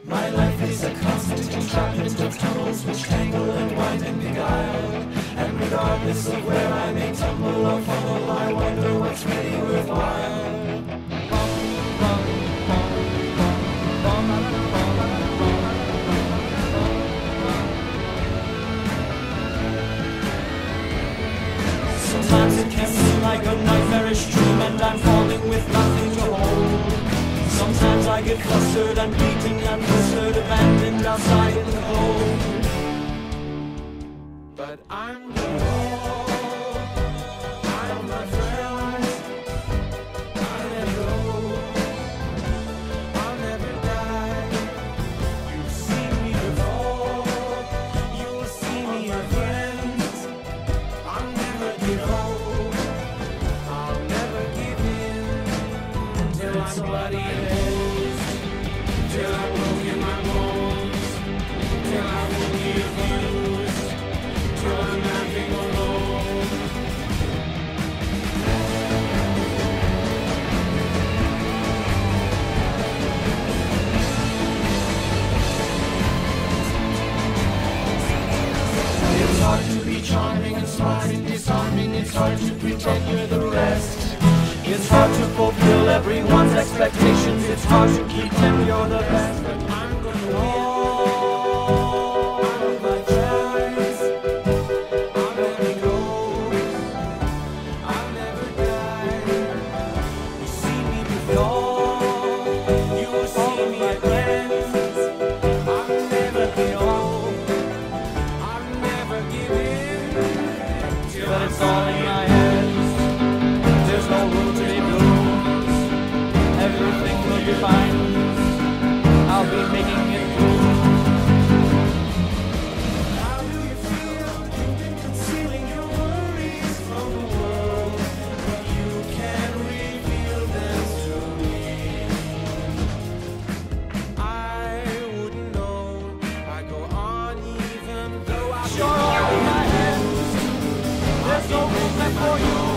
My life is a constant entrapment of tunnels which tangle and wind and beguile. And regardless of where I may tumble or funnel, I wonder what's really worthwhile. Sometimes it can seem like a nightmarish dream and I'm falling with nothing to hold. Sometimes I get flustered and beaten and flustered, abandoned outside in the cold. But I'm good. I'm my friend. I'll never go. I'll never die. You've seen me before. You'll see me again. I'll never give up. I'll never give in till I'm bloody amazed, till I'm broken my bones, till I won't be abused, till I'm laughing alone. It's hard to be charming and smart and disarming. It's hard to pretend you're the best. It's hard to fulfill everyone's expectations. It's hard to keep them you're the best. But I'm gonna walk out my choice. I'll never go. I'll never die. You see me before. You will see me again. I'll never give up. I'll never give in. But it's all in my hands. There's no room to be blues. Everything will be fine. I'll be making it through. How do you feel? You've been concealing your worries from the world, but you can reveal them to me. I wouldn't know. I go on even though I'm all in my hands. There's no room left for you.